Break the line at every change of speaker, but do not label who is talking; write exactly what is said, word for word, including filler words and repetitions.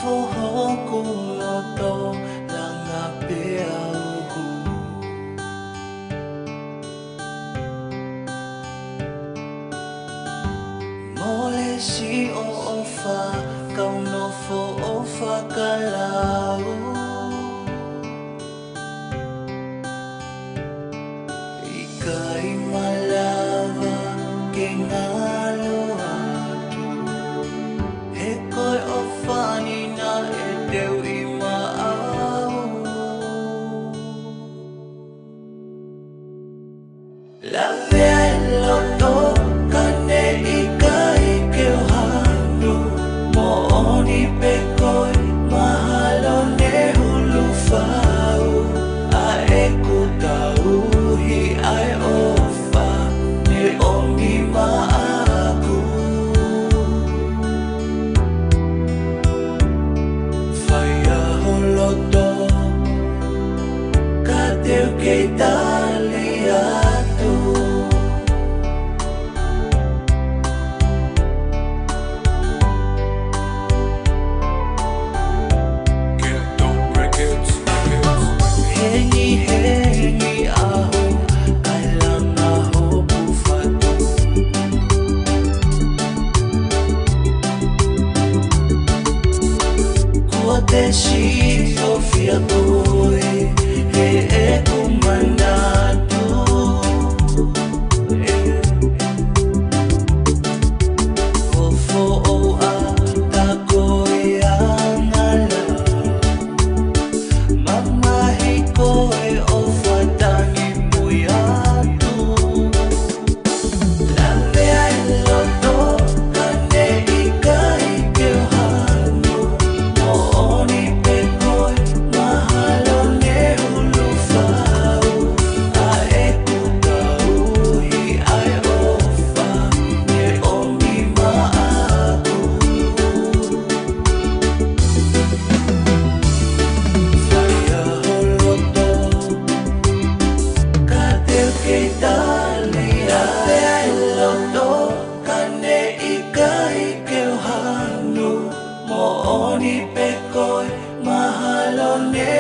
Si o ofa, kau no fo ofa kalau Ika'y malava kingalo atu Heko'y ofa ni na edeu imaau La velo to kane ika'y keuhanu Mo'oni peko'y mahalo ne hulufau Ae ku tauhi ai ofa ne omi ma'aku Faya holoto kateu kei taliatu Desi Sofia boy he e kumandatu Fofo o a takoy angala Mamahi ko'y o fatangi muyatu Lame ay loto kane ika'y keuhanu Mo'oni peko'y mahalo ne hulufau Ae ku tauhi ai ofa ne omi ma'aku Faya holoto kateu kei taliatu Ai loto kane ika'y keuhanu Mo'oni peko'y mahalo ne